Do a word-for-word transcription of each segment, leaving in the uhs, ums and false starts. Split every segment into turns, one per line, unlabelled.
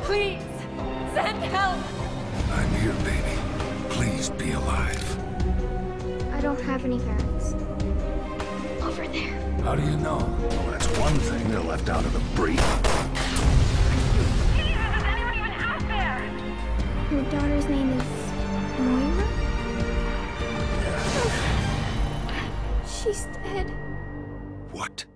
Please, send help!
I'm here, baby. Please be alive.
I don't have any parents. Over there.
How do you know? Well, that's one thing they're left out of the brief.
Jesus, is anyone even out there?
Your daughter's name is Moira? She's dead.
What?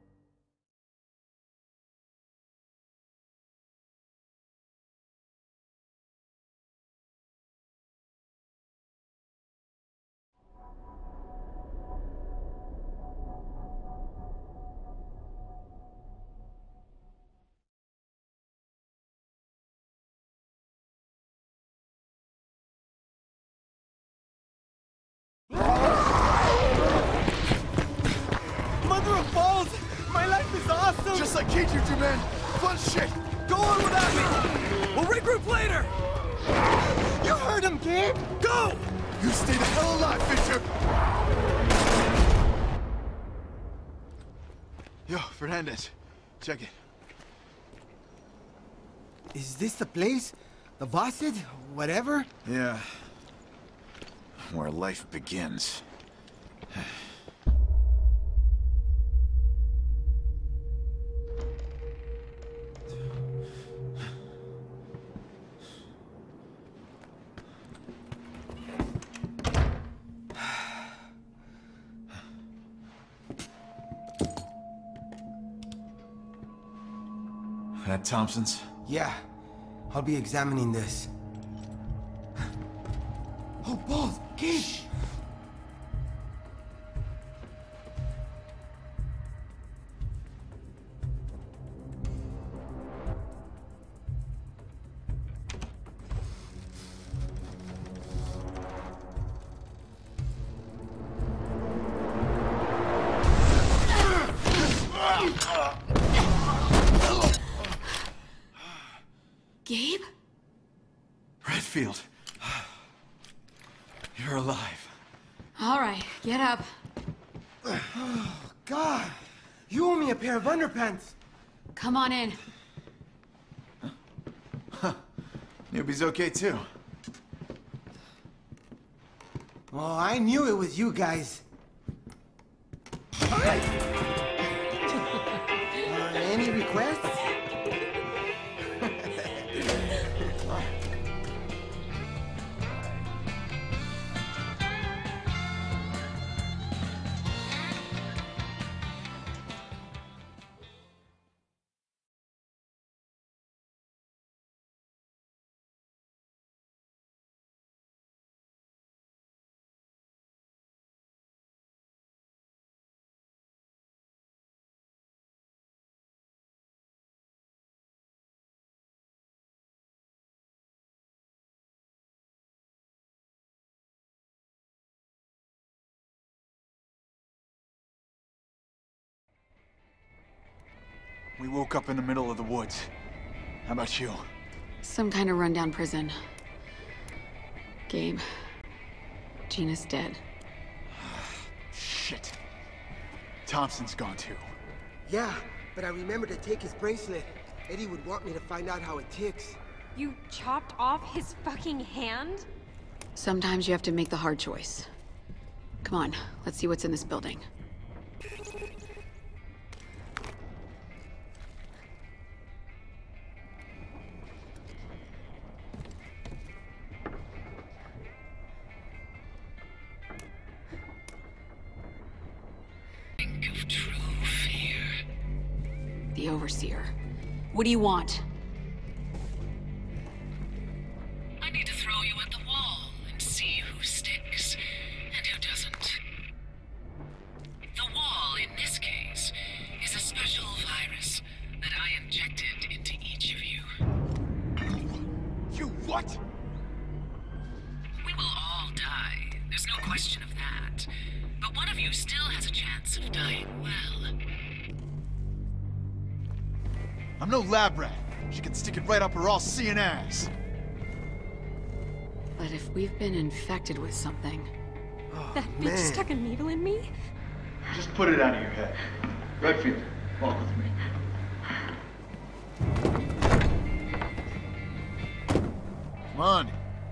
Mother of balls! My life is awesome!
Just like K two two, man! Fun shit!
Go on without me! We'll regroup later! You heard him, Gabe! Go!
You stay the hell alive, Fisher! Yo, Fernandez. Check it.
Is this the place? The Vosid? Whatever?
Yeah. Where life begins. That Thompson's?
Yeah. I'll be examining this. Oh, balls! Gabe!
Gabe?
Redfield. You're alive.
All right, get up.
Oh, God! You owe me a pair of underpants!
Come on in.
Newbie's okay, too.
Well, I knew it was you guys. uh, any requests?
We woke up in the middle of the woods. How about you?
Some kind of rundown prison. Gabe. Gina's dead.
Shit. Thompson's gone too.
Yeah, but I remember to take his bracelet. Eddie would want me to find out how it ticks.
You chopped off his fucking hand?
Sometimes you have to make the hard choice. Come on, let's see what's in this building.
Of true fear.
The Overseer. What do you want?
I need to throw you at the wall and see who sticks and who doesn't. The wall, in this case, is a special virus that I injected into each of you.
You what?
We will all die. There's no question of that. But one of you still has a chance of dying well.
I'm no lab rat. She can stick it right up her all-seeing ass.
But if we've been infected with something...
Oh,
That bitch
man.
stuck a needle in me?
Just put it out of your head. Redfield, walk with me. Come on.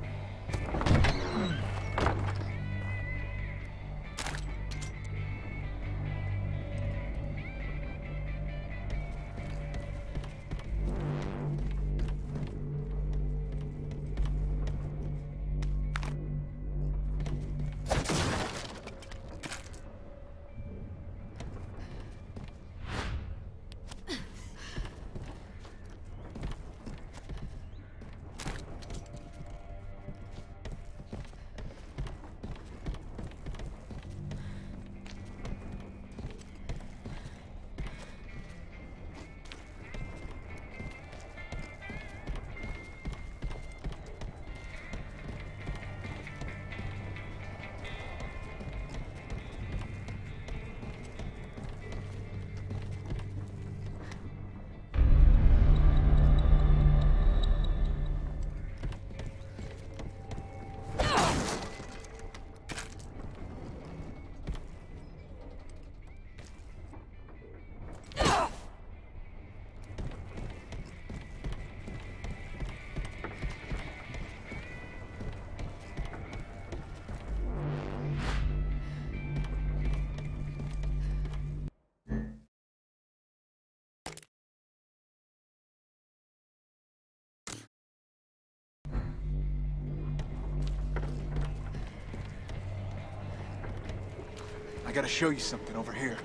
I gotta show you something over here.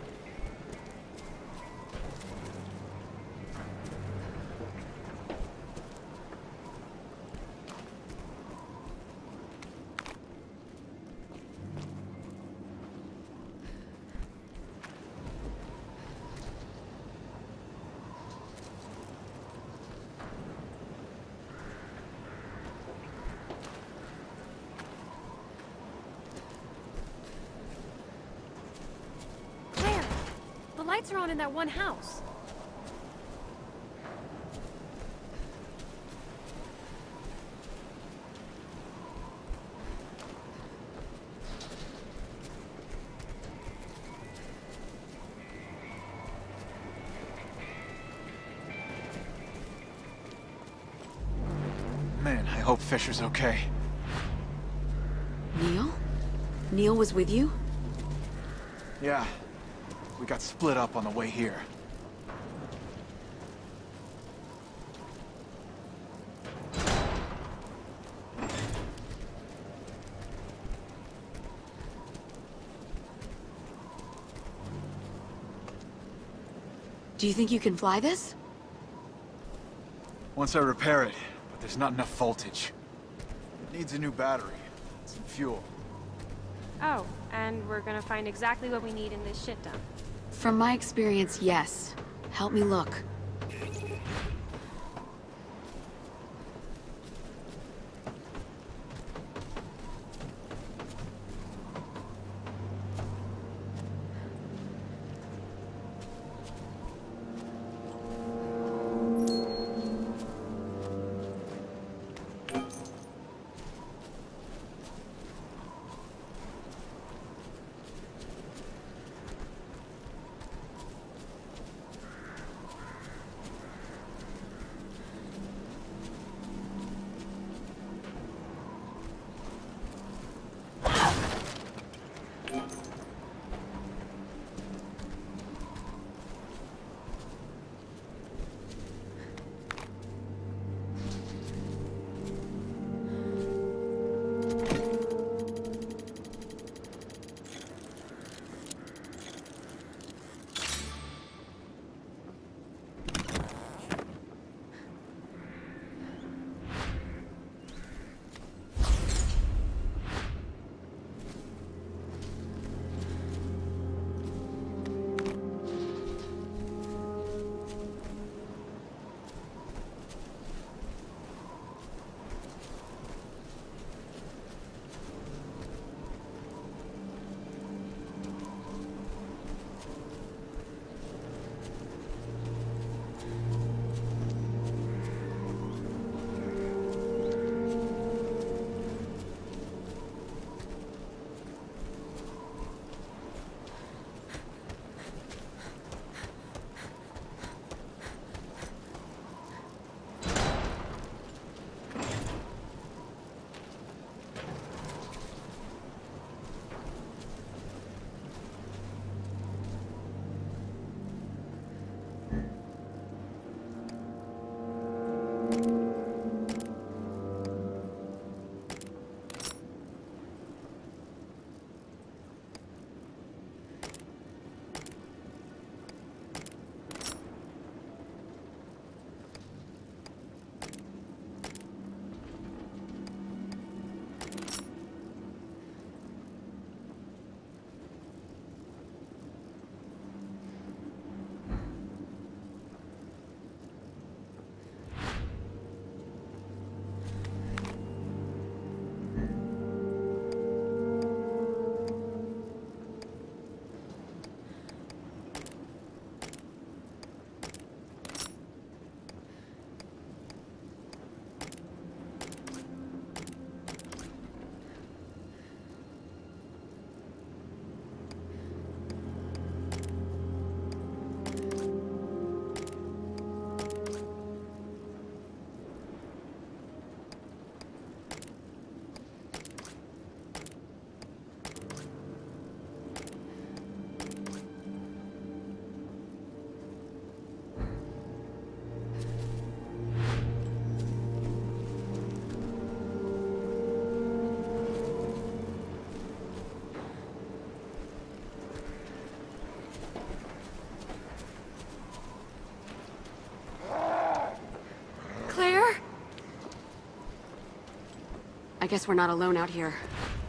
The lights are on in that one house.
Man, I hope Fisher's okay.
Neil? Neil was with you?
Yeah. We got split up on the way here.
Do you think you can fly this?
Once I repair it, but there's not enough voltage. It needs a new battery, some fuel.
Oh, and we're gonna find exactly what we need in this shit dump.
From my experience, yes. Help me look. I guess we're not alone out here.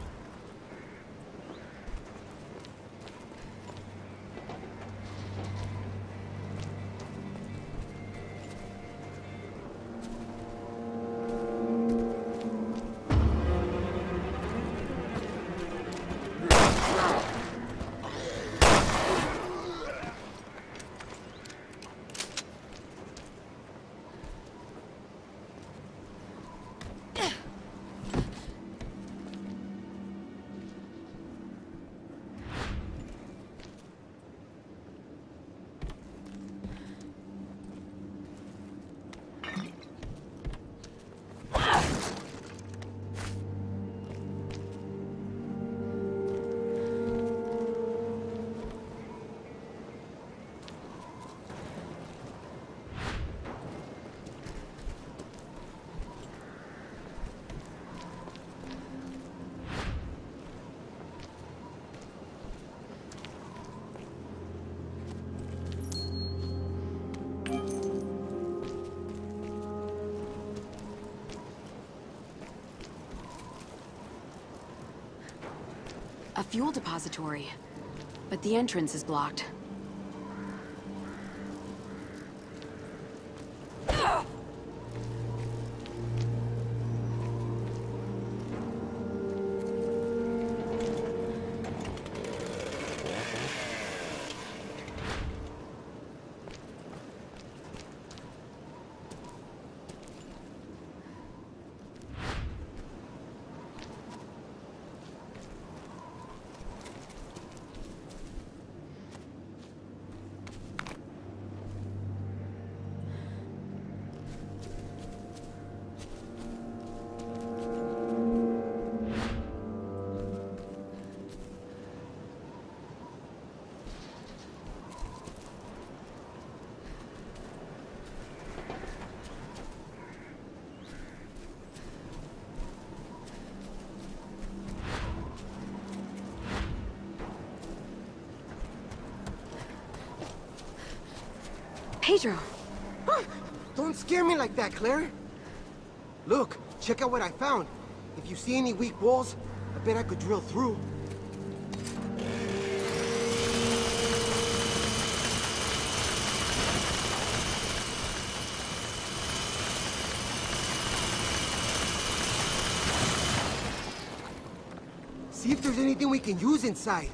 A fuel depository, but the entrance is blocked. Pedro!
Don't scare me like that, Claire! Look, check out what I found. If you see any weak walls, I bet I could drill through. See if there's anything we can use inside.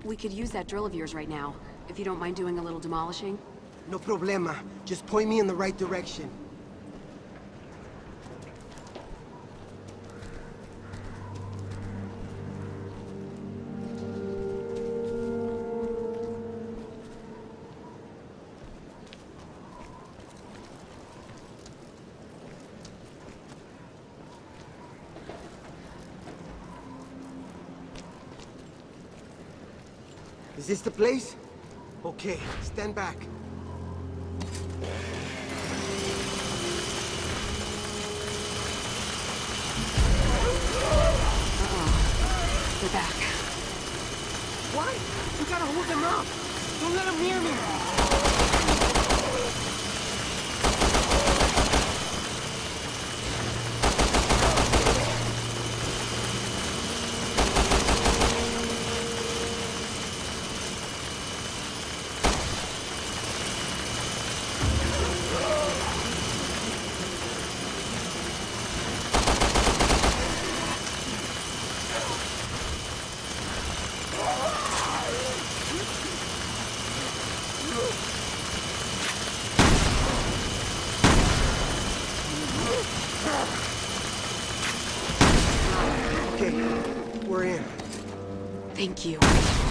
We could use that drill of yours right now, if you don't mind doing a little demolishing.
No problema. Just point me in the right direction. Is this the place? Okay, stand back.
Uh-oh. They're back.
What? We gotta hold them up! Don't let them near me! Okay, we're in.
Thank you.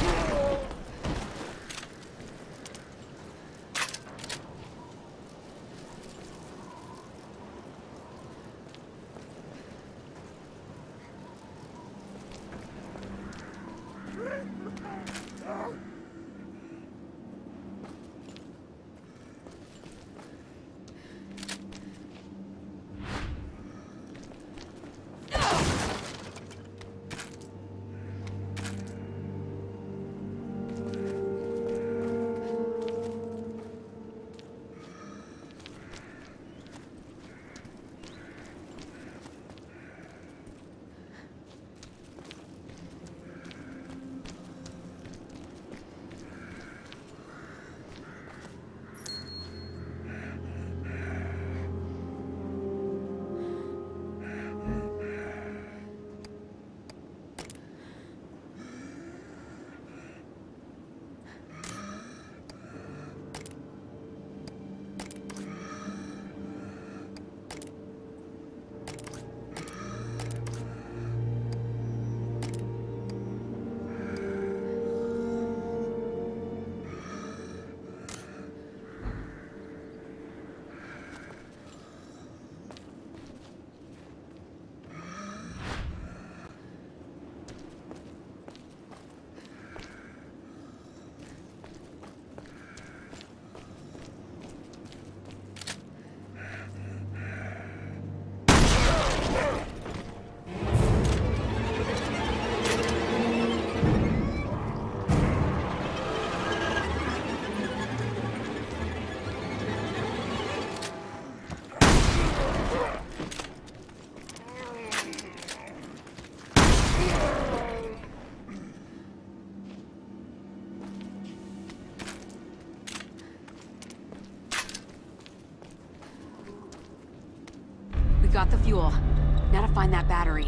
Got the fuel. Now to find that battery.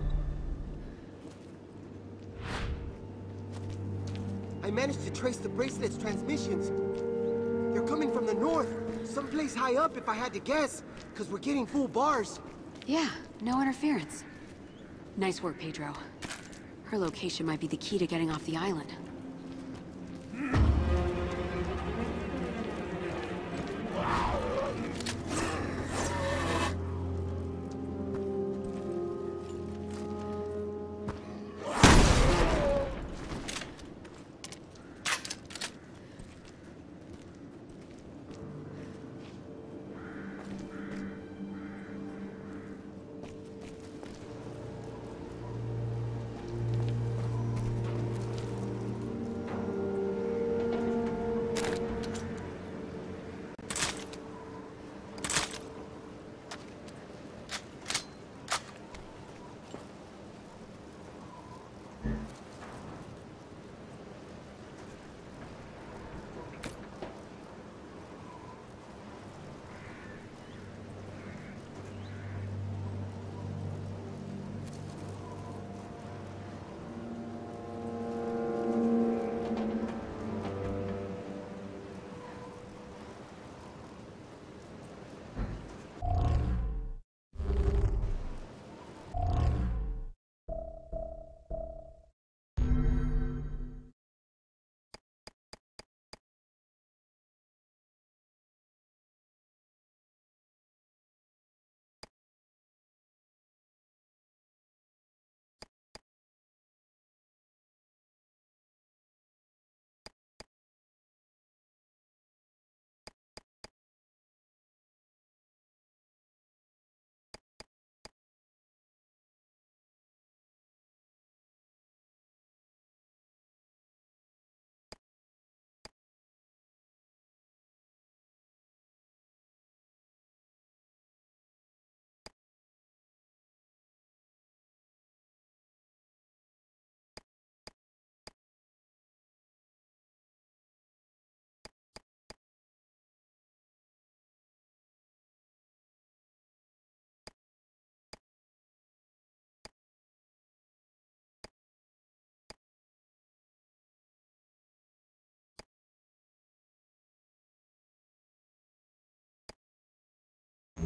I managed to trace the bracelet's transmissions. They're coming from the north, someplace high up if I had to guess, because we're getting full bars.
Yeah, no interference. Nice work, Pedro. Her location might be the key to getting off the island.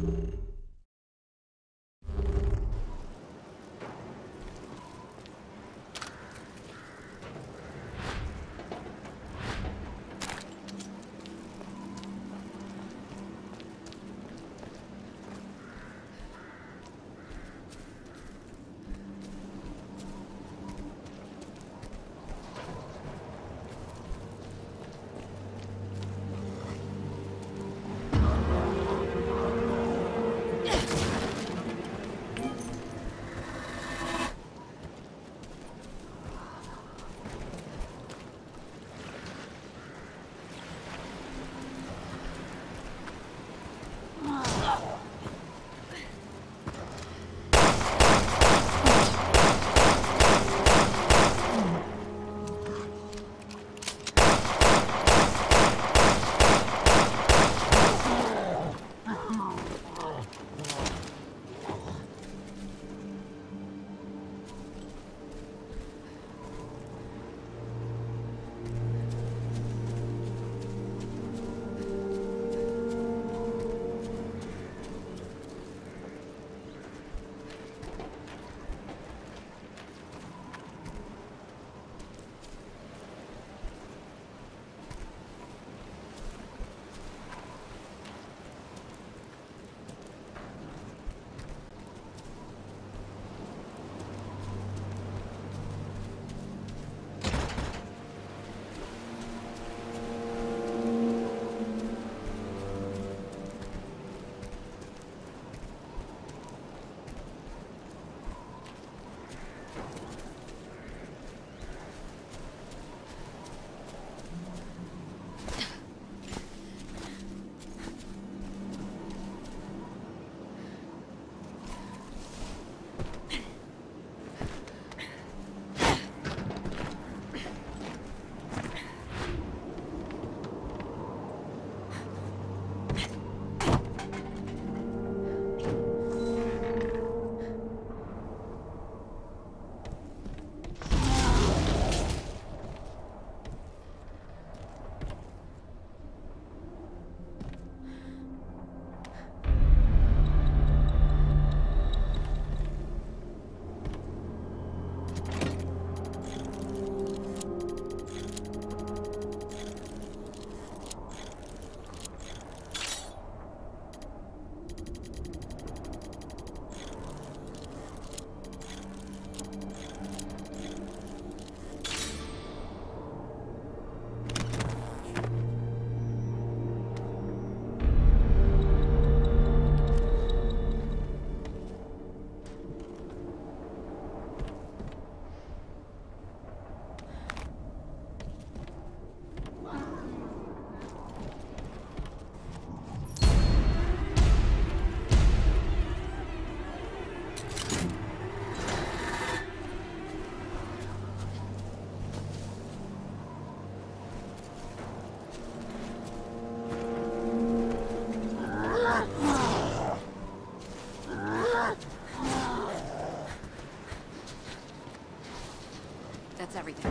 That's everything.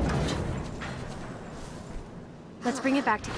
Let's bring it back to Gabe.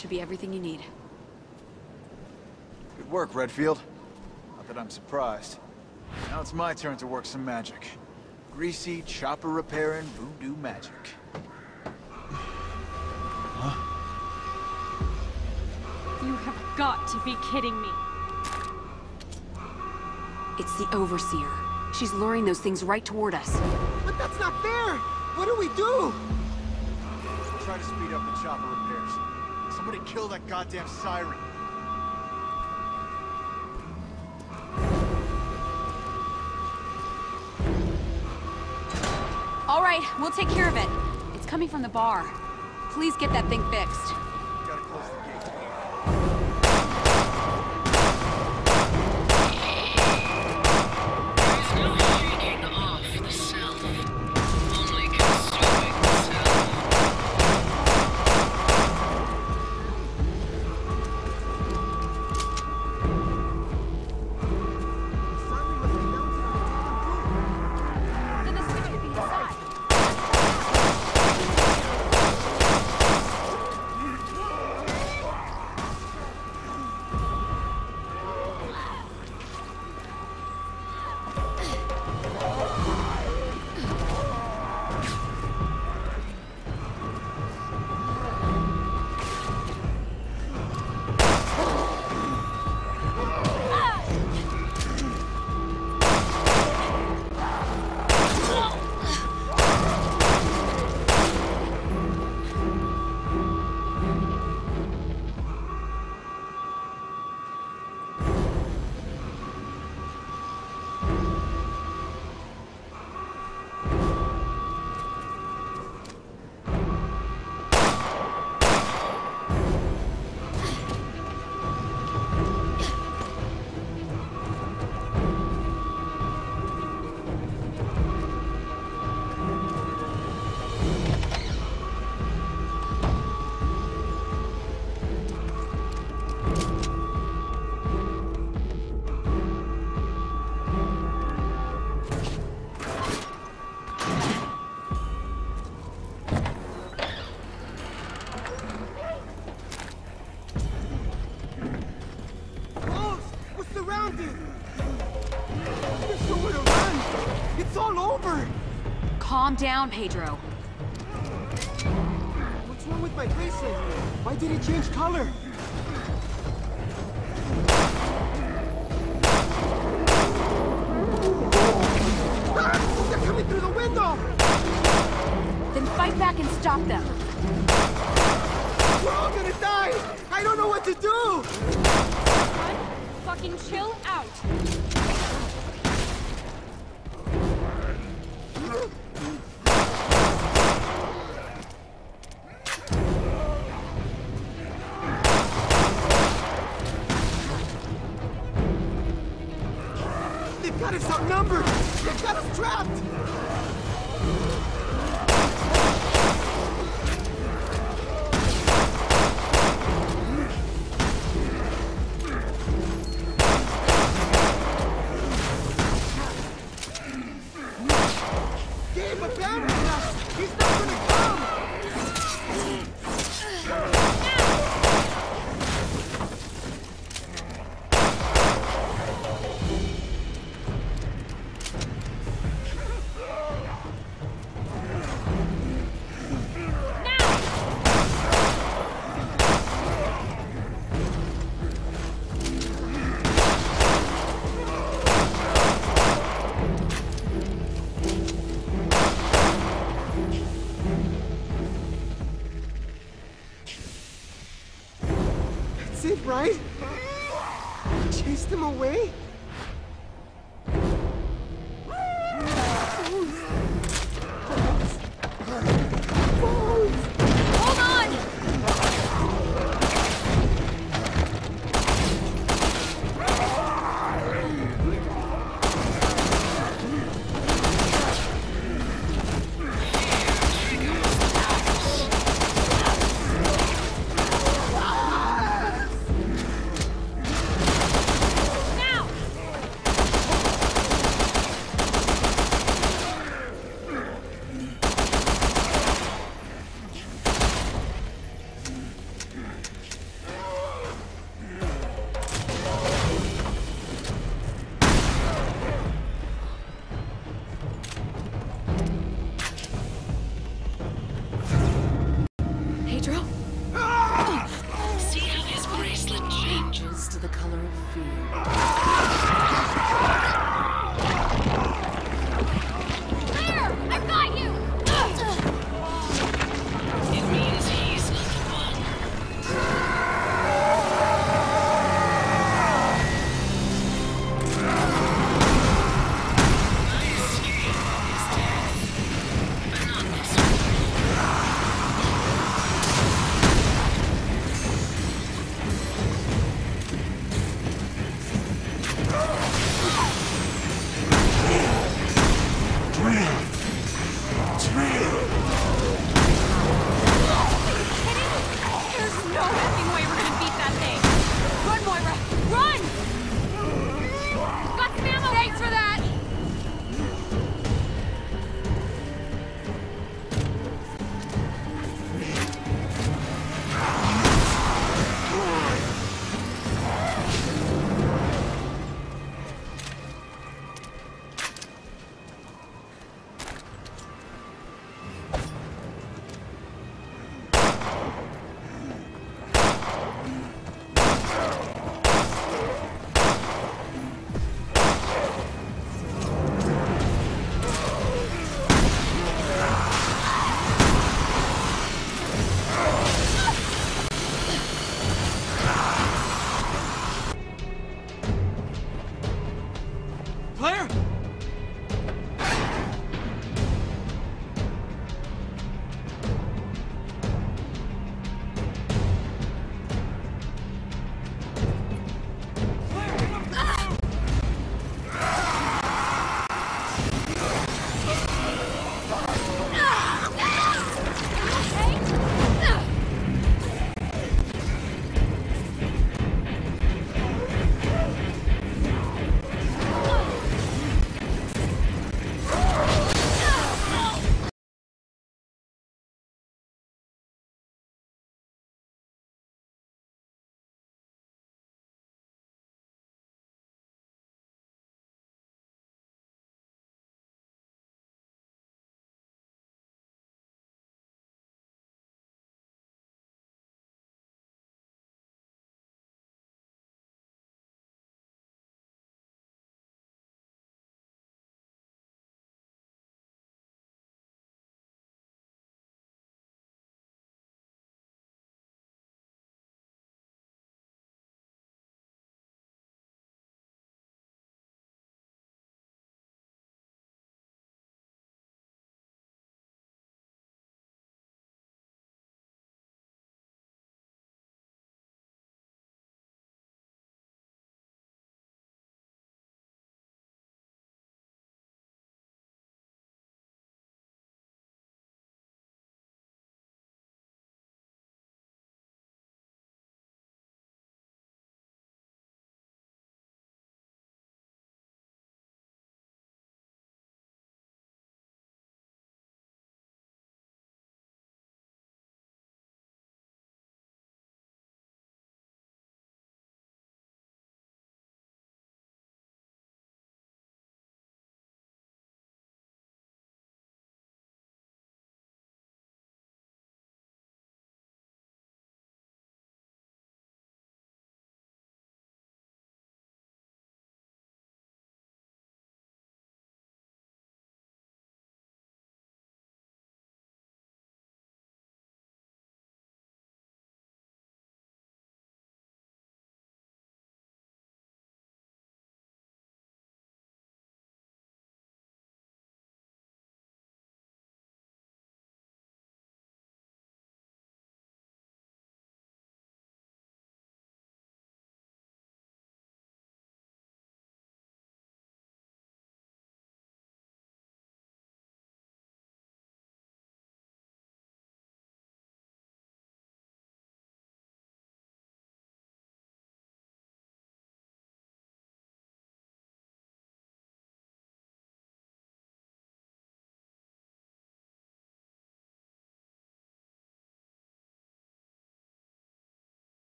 should be everything you need.
Good work, Redfield. Not that I'm surprised. Now it's my turn to work some magic. Greasy, chopper repairing, voodoo magic. Huh?
You have got to be kidding me.
It's the Overseer. She's luring those things right toward us.
But that's not fair! What do we do?
Try to speed up the chopper repairs. Somebody kill that goddamn siren.
All right, we'll take care of it. It's coming from the bar. Please get that thing fixed.
Gotta close the gate.
There's no shaking off the self, only consuming the self.
Simon must be down to
Then the switch could be inside.
Wolves! We're surrounded! There's nowhere to run! It's all over!
Calm down, Pedro.
What's wrong with my bracelet? Why did it change color? Ah! They're coming through the window!
Then fight back and stop them.
We're all gonna die! I don't know what to do!
Bud, fucking chill out.
They've got us outnumbered! They've got us trapped! Gabe abandoned us! He's not gonna come! That's it, right? Chased them away?
Hold on!
Now!
of fear.
Claire! I've got you!
It means he's not the one. My escape is death, but not this one.
There's no effing way we're gonna beat that thing! Run, Moira! Run! Got some ammo! Thanks for that!
Claire!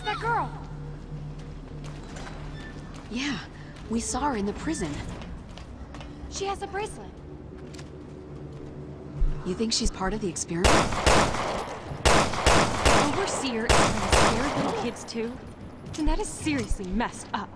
that girl?
Yeah, we saw her in the prison.
She has a bracelet.
You think she's part of the experiment?
The Overseer is trying to scare little kids too? And that is seriously messed up.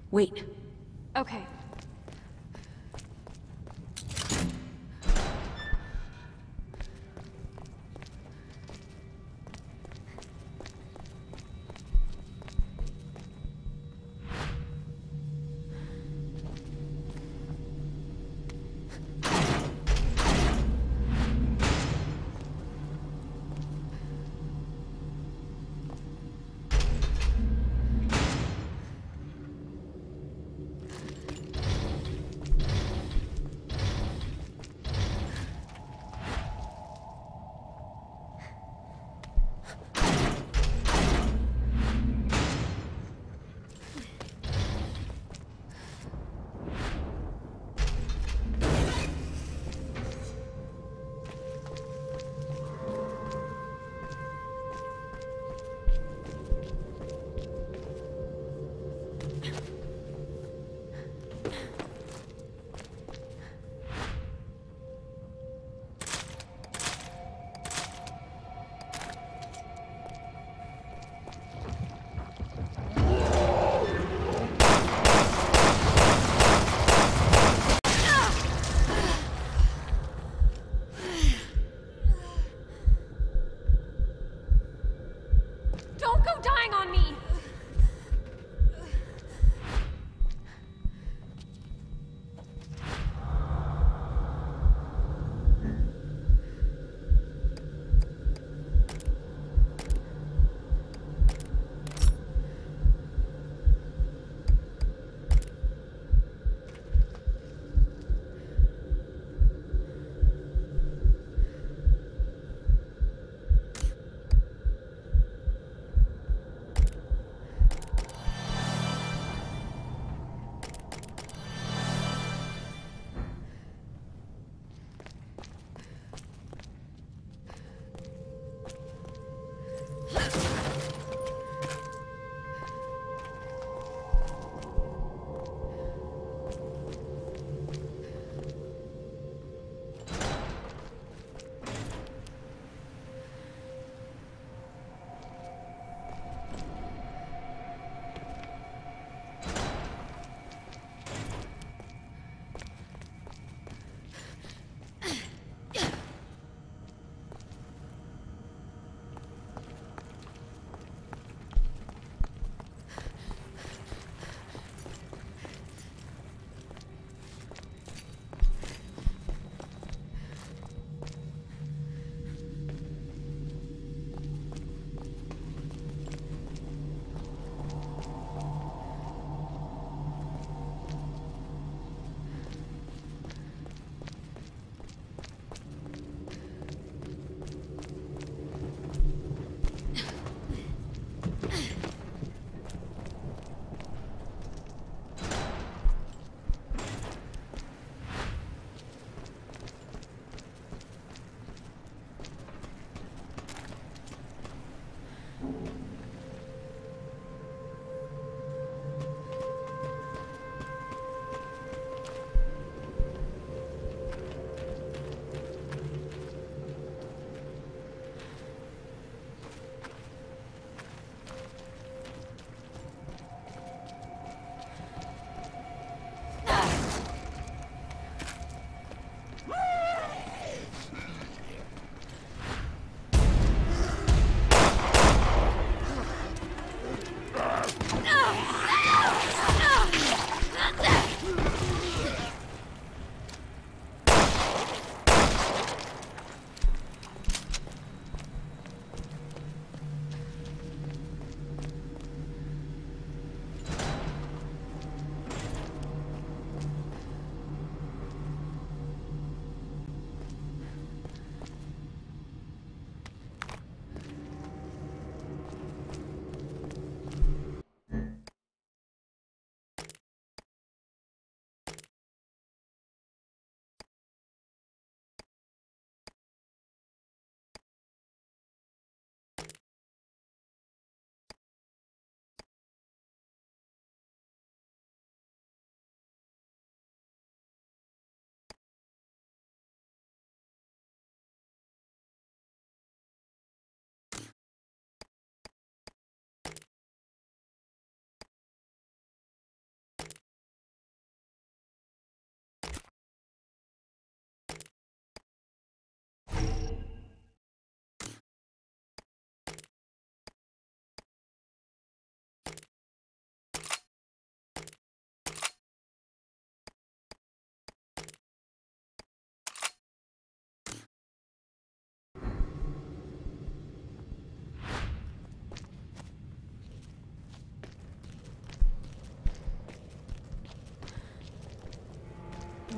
Wait.
Okay.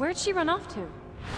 Where'd she run off to?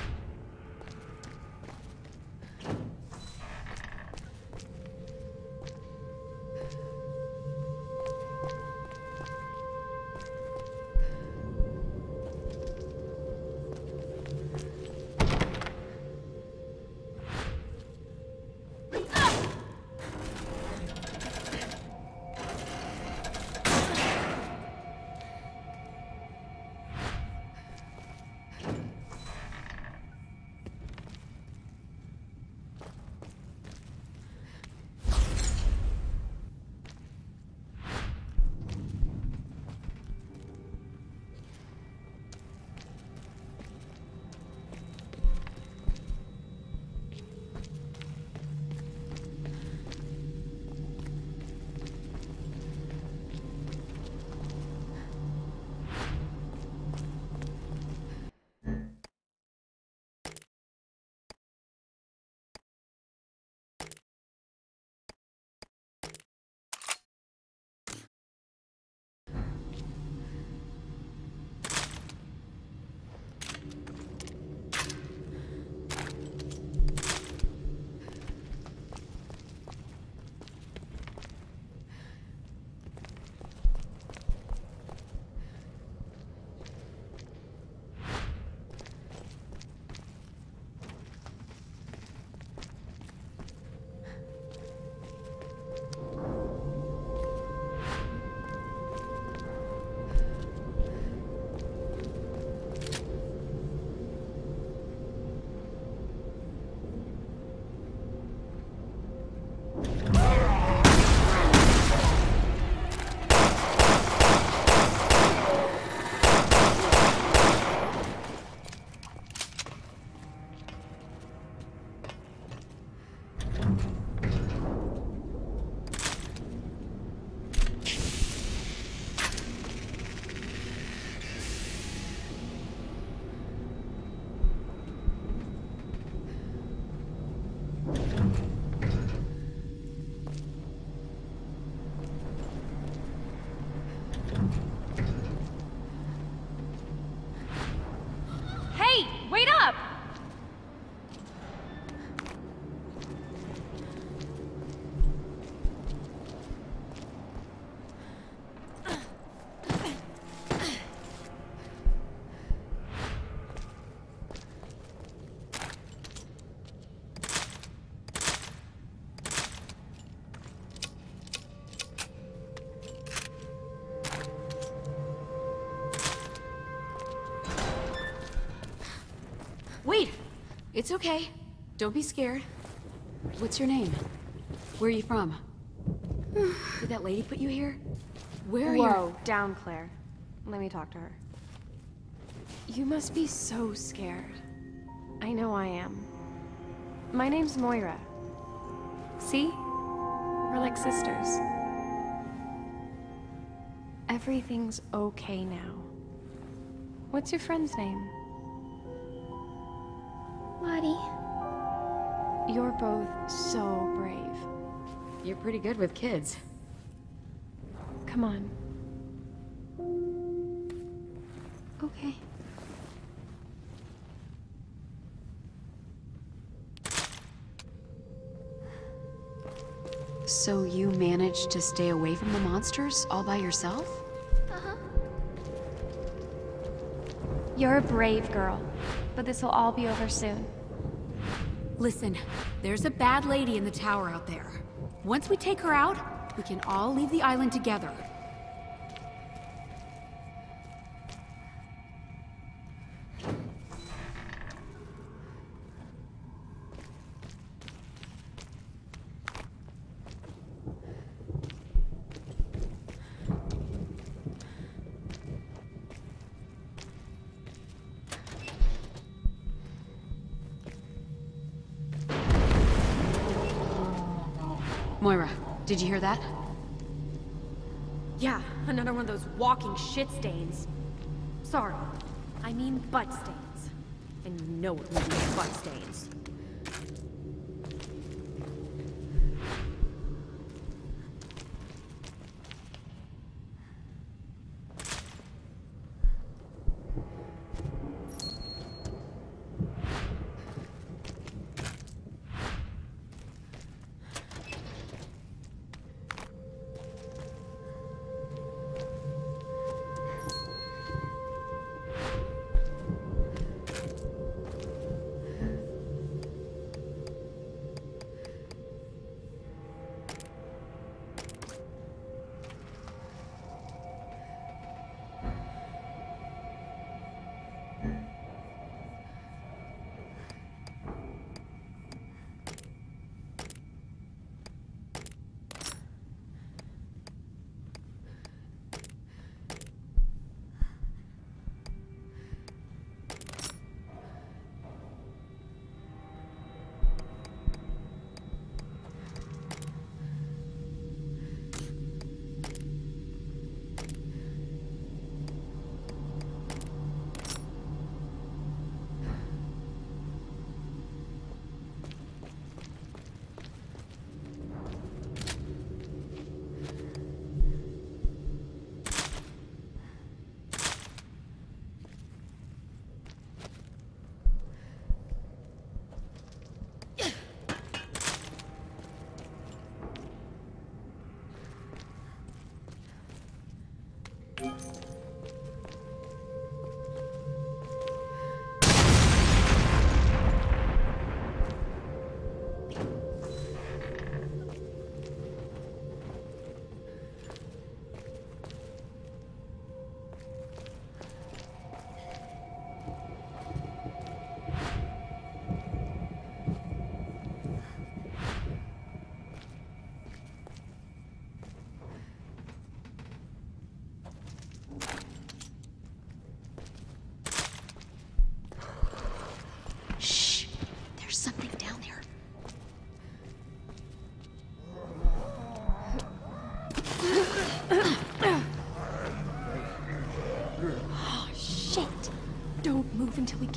Wait! It's okay. Don't be scared. What's your name? Where are you from? Did that lady put you here? Where are you?
Whoa, down, Claire. Let me talk to her. You must be so scared. I know I am. My name's Moira. See? We're like sisters. Everything's okay now. What's your friend's name?
Lottie.
You're both so brave.
You're pretty good with kids.
Come on.
Okay.
So you managed to stay away from the monsters all by yourself?
Uh-huh.
You're a brave girl, but this will all be over soon.
Listen, there's a bad lady in the tower out there. Once we take her out, we can all leave the island together. Moira, did you hear that?
Yeah, another one of those walking shit stains. Sorry, I mean butt stains. And you know what we do with butt stains.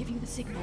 give you the signal.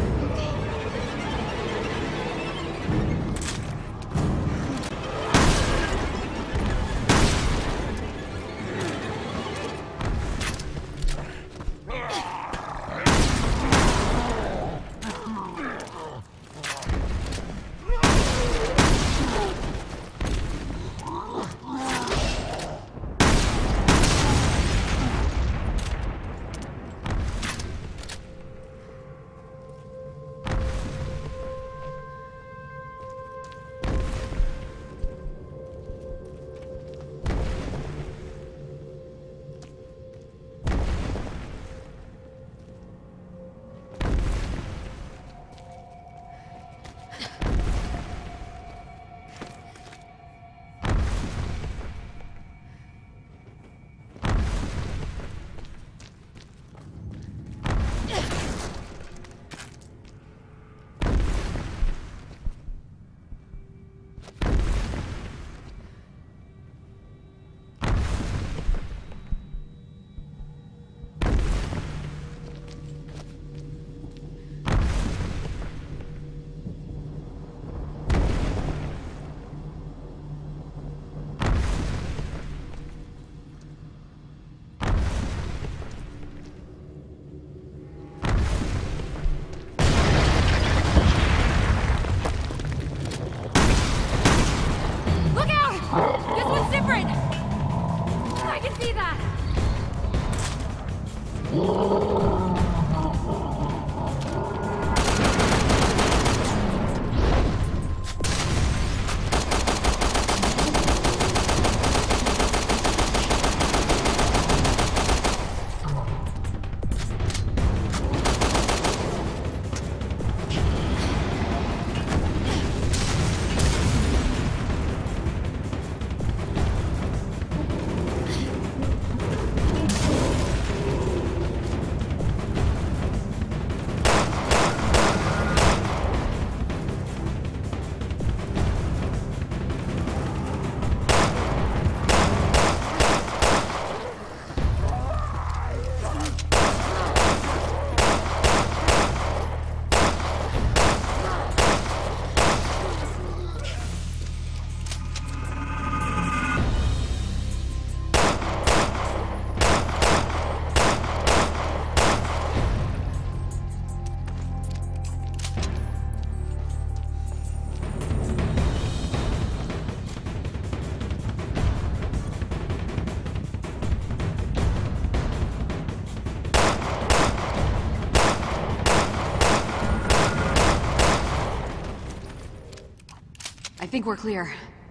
I think we're clear.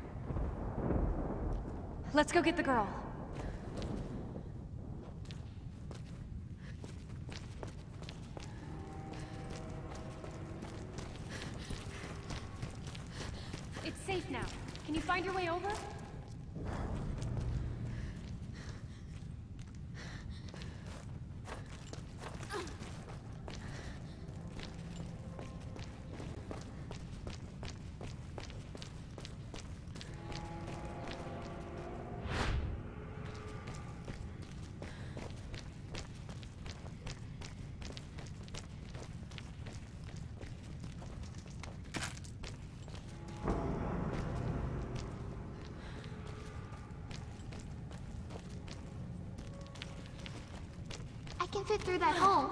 Let's go get the girl. It's safe now. Can you find your way over?
I can fit through that hole.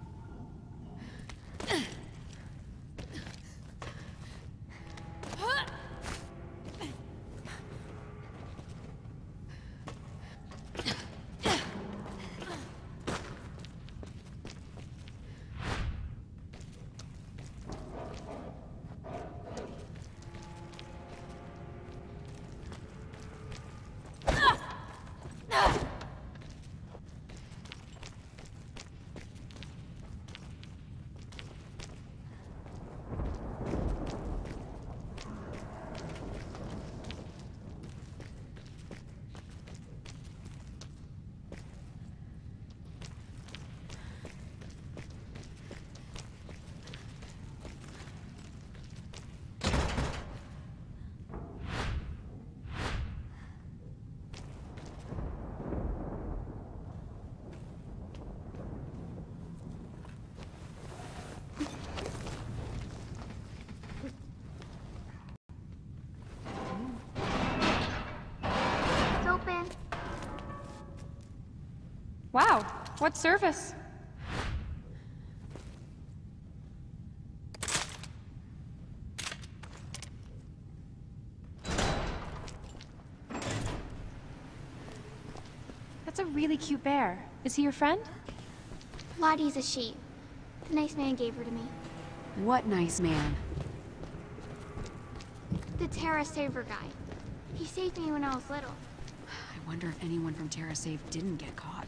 Huh?
What service? That's a really cute bear. Is he your friend?
Lottie's a sheep. The nice man gave her to me.
What nice man?
The Terra Saver guy. He saved me when I was little.
I wonder if anyone from TerraSafe didn't get caught.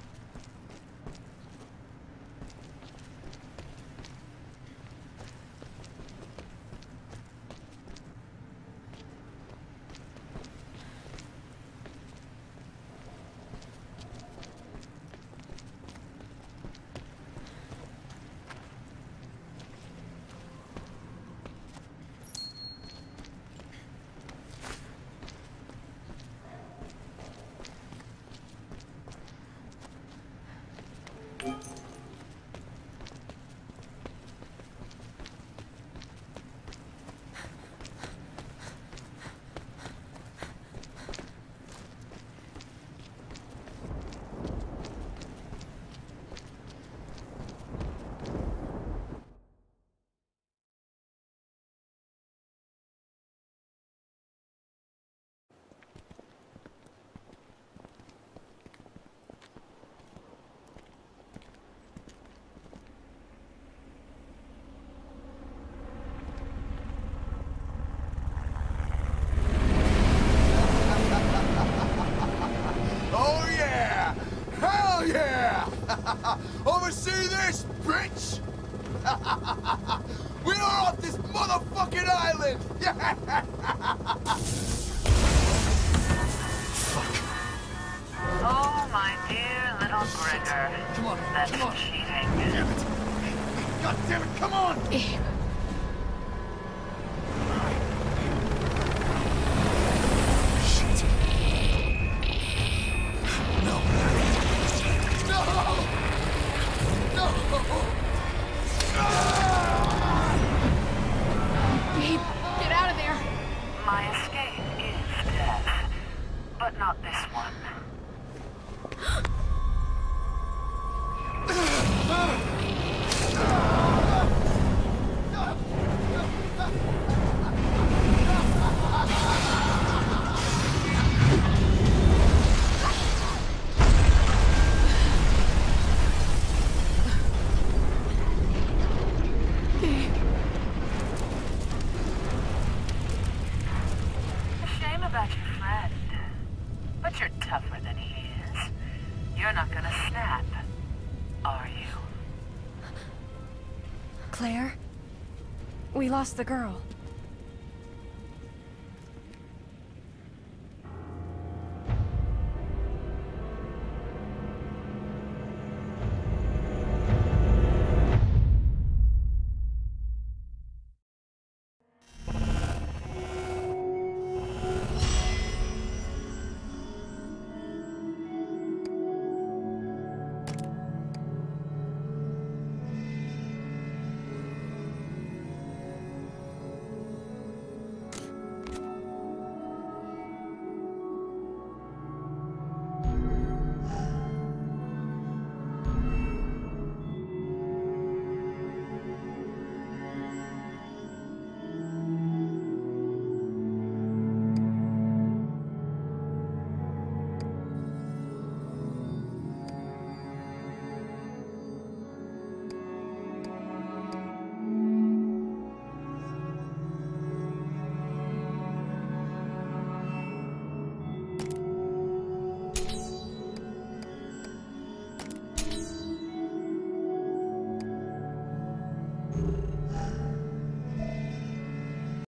Oversee this, bitch! We are off this motherfucking island!
Fuck.
Oh, my dear little Gregor.
Come on,
That's
come on.
cheating.
Damn it. God damn it, come on!
Abe.
Shit. No.
No! No!
Babe, get out of there!
My escape is death, but not this one. Shame about your friend, but you're tougher than he is. You're not gonna snap, are you?
Claire? We lost the girl.